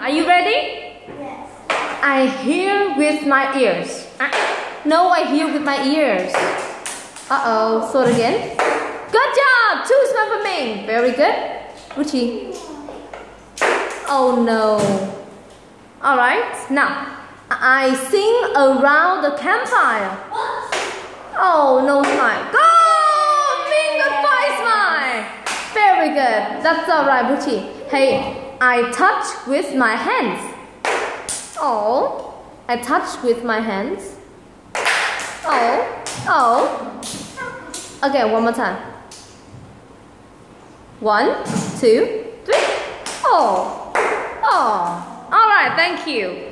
Are you ready? Yes. I hear with my ears. No, I hear with my ears. Uh-oh. So again. Good job. Too small for me. Very good. Ruchi. Oh no. Alright. Now, I sing around the campfire. Oh, no smile. Go! Finger five smile. Very good. That's alright, Ruchi. Hey, I touch with my hands. Oh, I touch with my hands. Oh, oh. Okay, one more time. 1, 2, 3. Oh, oh. Alright, thank you.